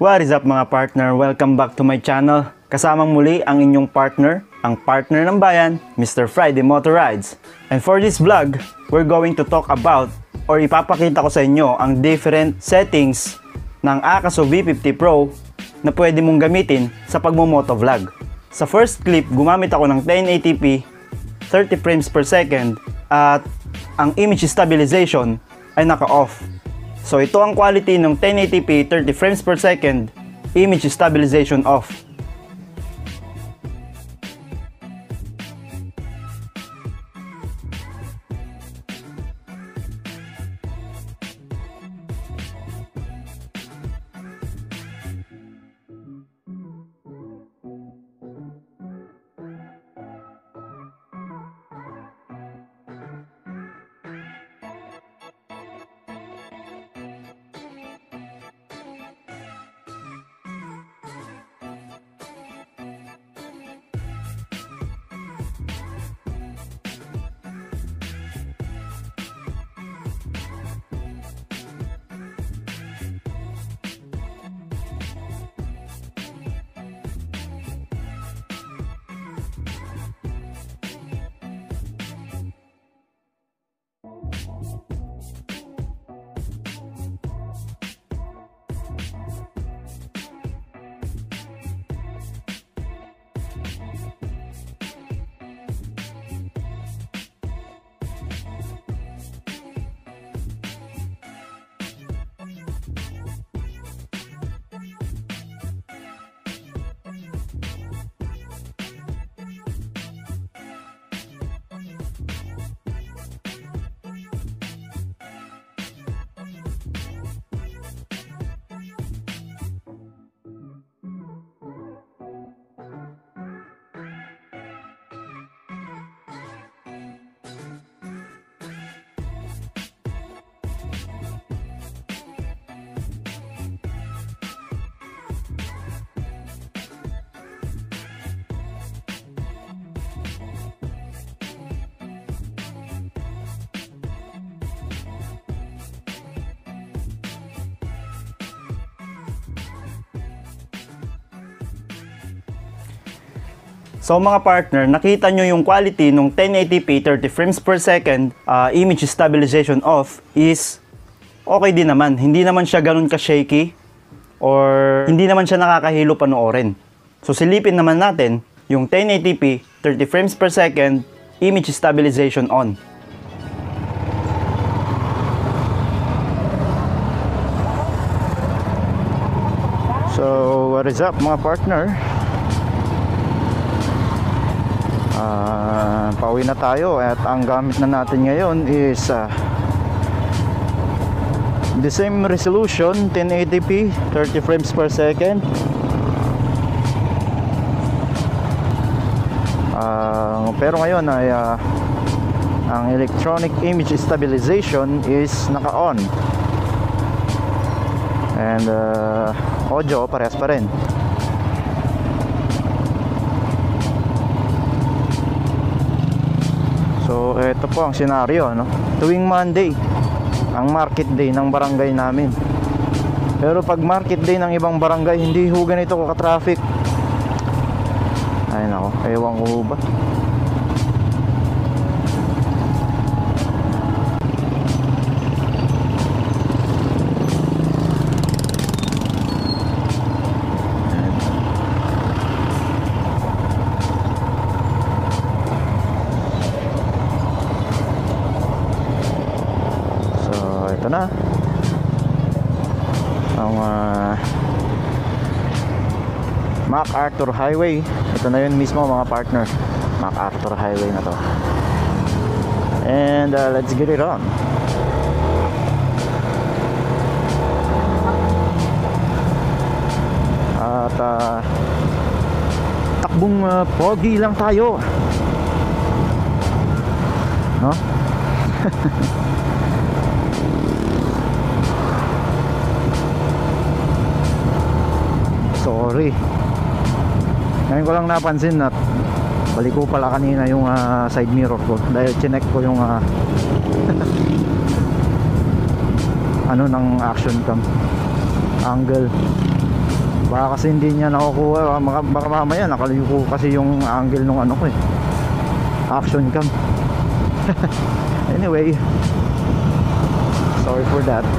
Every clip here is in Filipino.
What is up mga partner? Welcome back to my channel. Kasamang muli ang inyong partner, ang partner ng bayan, Mr. Friday Motor Rides. And for this vlog, we're going to talk about or ipapakita ko sa inyo ang different settings ng Akaso V50 Pro na pwede mong gamitin sa pagmo-motovlog. Sa first clip, gumamit ako ng 1080p 30 frames per second at ang image stabilization ay naka-off. So ito ang quality ng 1080p 30 frames per second, image stabilization off. So mga partner, nakita nyo yung quality ng 1080p 30 frames per second image stabilization off is okay din naman. Hindi naman siya ganun ka-shaky or hindi naman siya nakakahilo panoorin. So silipin naman natin yung 1080p 30 frames per second image stabilization on. So what is up mga partner? Pauwi na tayo at ang gamit na natin ngayon is the same resolution 1080p 30 frames per second. Pero ngayon ay ang electronic image stabilization is naka-on and audio parehas pa rin. So ito po ang senaryo, no? Tuwing Monday ang market day ng barangay namin. Pero pag market day ng ibang barangay, hindi ho ganito ka-traffic. Ay nako, ewan ko ba. Ito na ang MacArthur Highway. Ito na yun mismo mga partner, MacArthur Highway na to. And let's get it on. At takbong pogi lang tayo, no? Sorry, ngayon ko lang napansin na balik ko pala kanina yung side mirror ko dahil chinek ko yung ano ng action cam angle. Baka kasi hindi niya nakukuha, baka mamaya nakaliko kasi yung angle nung ano ko eh, action cam. Anyway, sorry for that.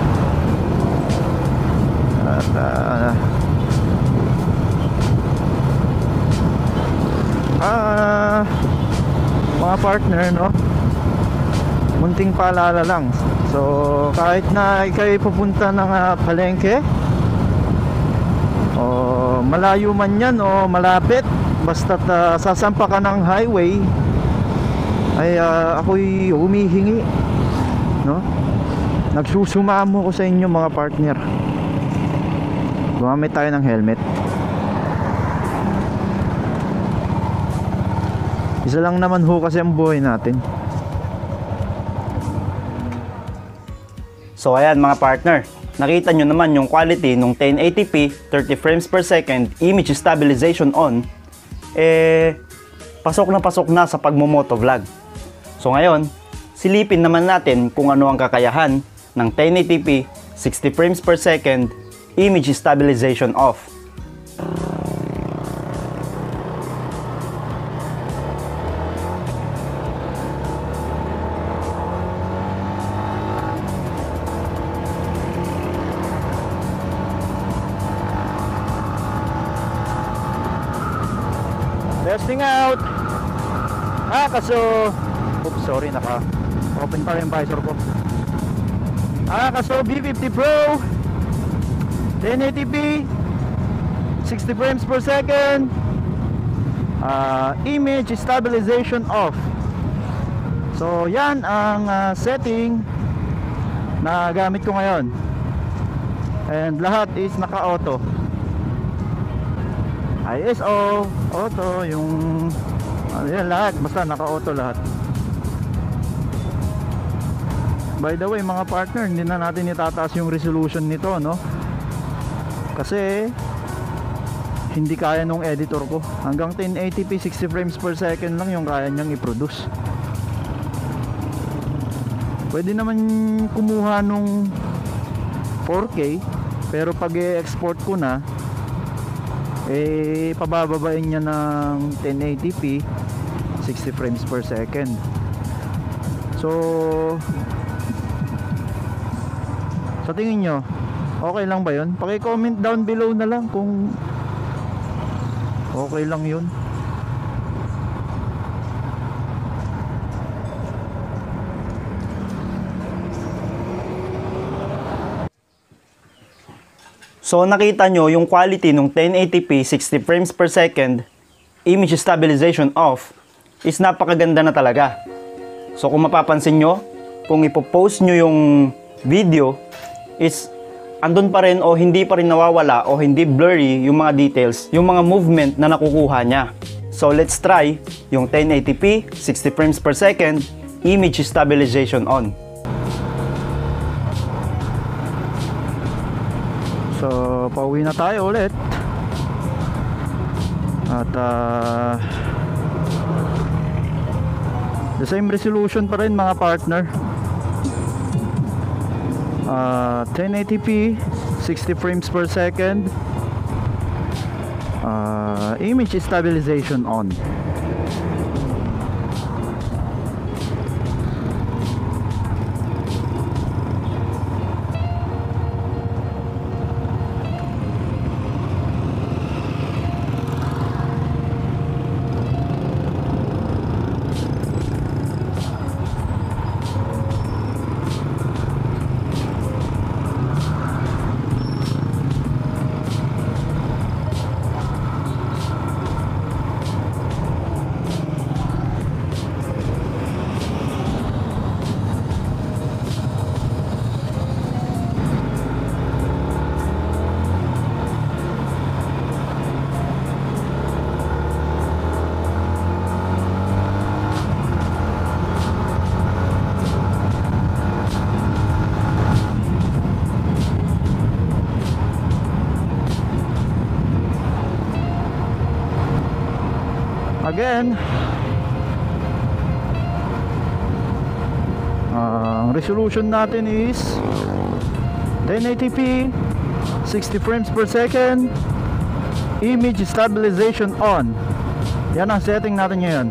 At mga partner, no, munting paalala lang. So kahit na ikay pupunta ng palengke, o malayo man yan o malapit, basta't sasampa ka ng highway, ay ako'y humihingi, no, nagsusumamo ko sa inyo mga partner, gumamit tayo ng helmet. Isa lang naman ho kasi ang buhay natin. So ayan mga partner, nakita nyo naman yung quality nung 1080p 30 frames per second image stabilization on, pasok na sa pagmomotovlog. So ngayon, silipin naman natin kung ano ang kakayahan ng 1080p 60 frames per second image stabilization off. Testing out. Kaso oops, sorry, naka-open pa yung visor ko. Kaso B50 Pro 1080p 60 frames per second, image stabilization off. So yan ang setting na gamit ko ngayon, and lahat is naka-auto. ISO, auto, yung yan lahat, basta naka-auto lahat. By the way mga partner, hindi na natin itataas yung resolution nito, no? Kasi hindi kaya nung editor ko. Hanggang 1080p 60 frames per second lang yung kaya niyang i-produce. Pwede naman kumuha nung 4K, pero pag i-export ko na, pabababain niya ng 1080p 60 frames per second. So sa tingin nyo, okay lang ba yun? Paki-comment down below na lang kung okay lang yun. So nakita nyo yung quality ng 1080p 60 frames per second image stabilization off is napakaganda na talaga. So kung mapapansin nyo, kung ipopost nyo yung video, is andun pa rin o hindi pa rin nawawala o hindi blurry yung mga details, yung mga movement na nakukuha niya. So let's try yung 1080p 60 frames per second image stabilization on. So pauwi na tayo ulit. At the same resolution pa rin mga partner, 1080p 60 frames per second, image stabilization on. Again, ang resolution natin is 1080p 60 frames per second, image stabilization on. Yan ang setting natin ngayon.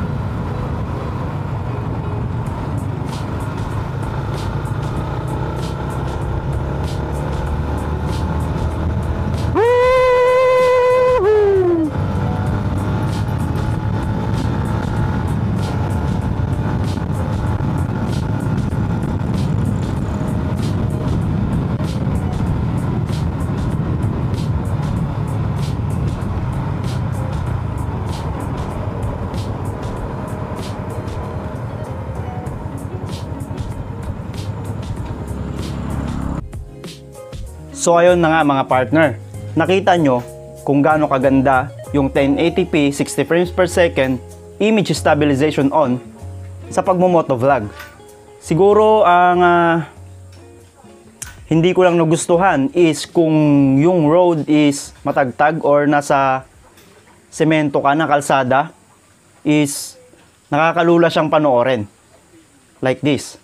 So ayun na nga mga partner, nakita nyo kung gaano kaganda yung 1080p 60 frames per second image stabilization on sa pagmo-motovlog. Siguro ang hindi ko lang nagustuhan is kung yung road is matagtag or nasa semento ka na kalsada, is nakakalula siyang panoorin like this.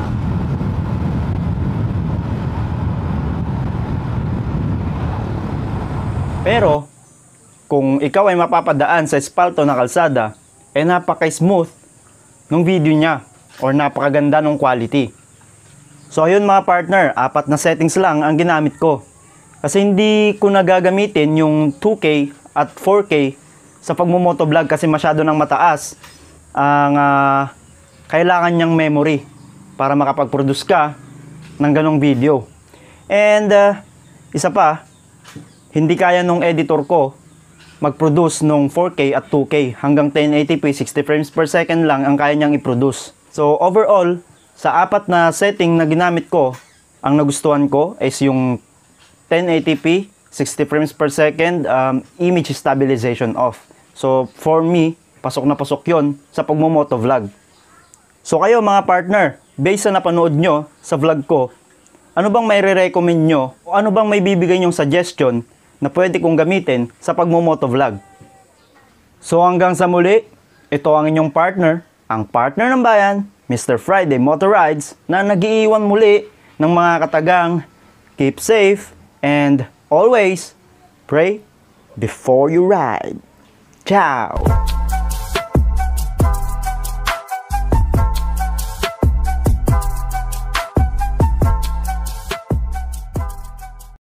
Pero, kung ikaw ay mapapadaan sa espalto na kalsada, napaka-smooth ng video niya or napakaganda ng quality. So ayun mga partner, 4 na settings lang ang ginamit ko. Kasi hindi ko nagagamitin yung 2K at 4K sa pagmumotovlog kasi masyado nang mataas ang kailangan niyang memory para makapag-produce ka ng ganong video. And isa pa, hindi kaya nung editor ko mag-produce nung 4K at 2K. Hanggang 1080p 60 frames per second lang ang kaya niyang i-produce. So overall, sa 4 na setting na ginamit ko, ang nagustuhan ko is yung 1080p 60 frames per second image stabilization off. So for me, pasok na pasok yon sa pagmo-motovlog. So kayo mga partner, based sa napanood nyo sa vlog ko, ano bang may re-recommend nyo o ano bang may bibigay nyong suggestion na pwede kong gamitin sa pagmo-motovlog? So hanggang sa muli, ito ang inyong partner, ang partner ng bayan, Mr. Friday Motorides, na nag-iiwan muli ng mga katagang keep safe and always pray before you ride. Ciao!